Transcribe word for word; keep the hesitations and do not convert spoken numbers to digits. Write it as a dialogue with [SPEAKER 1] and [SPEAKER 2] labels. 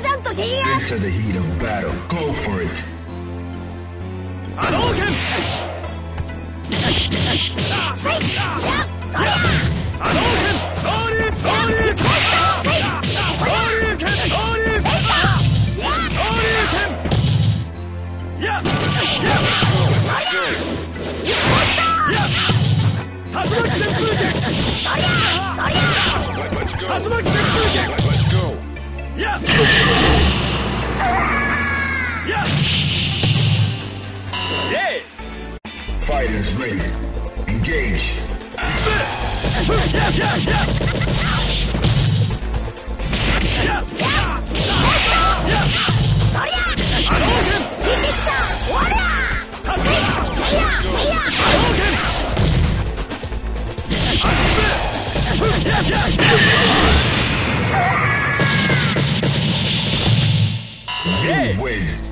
[SPEAKER 1] ジャンとギア
[SPEAKER 2] Into the heat of battle. Go for it.
[SPEAKER 3] 波動拳
[SPEAKER 1] せいやっとりゃ
[SPEAKER 3] 波動拳昇竜昇竜拳
[SPEAKER 1] せい
[SPEAKER 3] 昇竜拳昇竜拳昇竜拳やっやっ竜巻旋風拳竜巻旋風拳やっやっイエイ
[SPEAKER 2] Fighters ready. Engage.
[SPEAKER 3] やっやっやっやっ
[SPEAKER 2] You win.